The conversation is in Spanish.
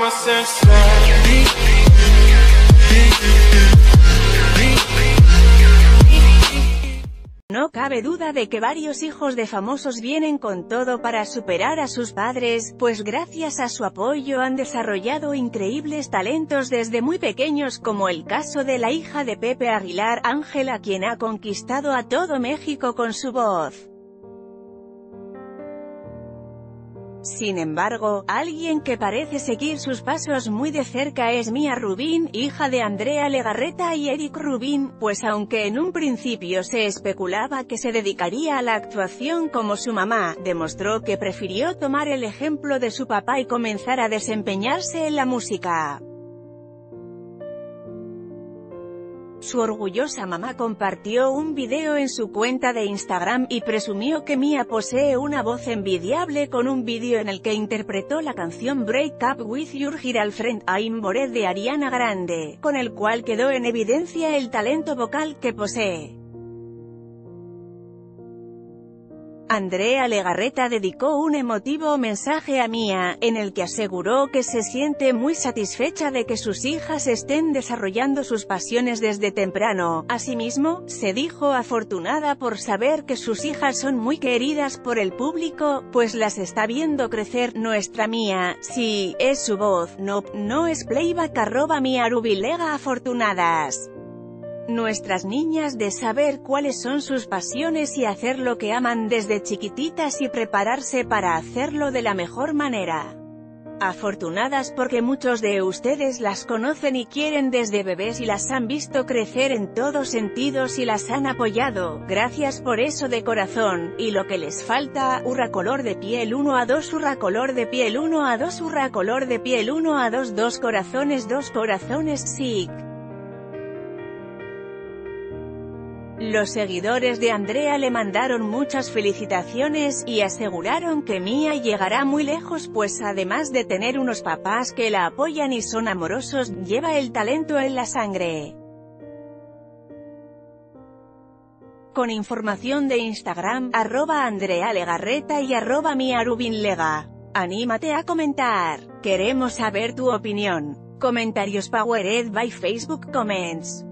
No cabe duda de que varios hijos de famosos vienen con todo para superar a sus padres, pues gracias a su apoyo han desarrollado increíbles talentos desde muy pequeños, como el caso de la hija de Pepe Aguilar, Ángela, quien ha conquistado a todo México con su voz. Sin embargo, alguien que parece seguir sus pasos muy de cerca es Mía Rubín, hija de Andrea Legarreta y Eric Rubín, pues aunque en un principio se especulaba que se dedicaría a la actuación como su mamá, demostró que prefirió tomar el ejemplo de su papá y comenzar a desempeñarse en la música. Su orgullosa mamá compartió un video en su cuenta de Instagram y presumió que Mía posee una voz envidiable con un vídeo en el que interpretó la canción Break Up With Your Girlfriend I'm Bored de Ariana Grande, con el cual quedó en evidencia el talento vocal que posee. Andrea Legarreta dedicó un emotivo mensaje a Mía, en el que aseguró que se siente muy satisfecha de que sus hijas estén desarrollando sus pasiones desde temprano. Asimismo, se dijo afortunada por saber que sus hijas son muy queridas por el público, pues las está viendo crecer. Nuestra Mía, sí, es su voz, no es playback. @Mía Rubín Lega. Afortunadas nuestras niñas de saber cuáles son sus pasiones y hacer lo que aman desde chiquititas y prepararse para hacerlo de la mejor manera. Afortunadas porque muchos de ustedes las conocen y quieren desde bebés y las han visto crecer en todos sentidos y las han apoyado. Gracias por eso de corazón. Y lo que les falta, urra color de piel 1 a 2, urra color de piel 1 a 2, urra color de piel 1 a 2, 2 corazones, SIC. Los seguidores de Andrea le mandaron muchas felicitaciones, y aseguraron que Mía llegará muy lejos, pues además de tener unos papás que la apoyan y son amorosos, lleva el talento en la sangre. Con información de Instagram, @Andrea Legarreta y @Mía Rubín Lega. Anímate a comentar. Queremos saber tu opinión. Comentarios powered by Facebook Comments.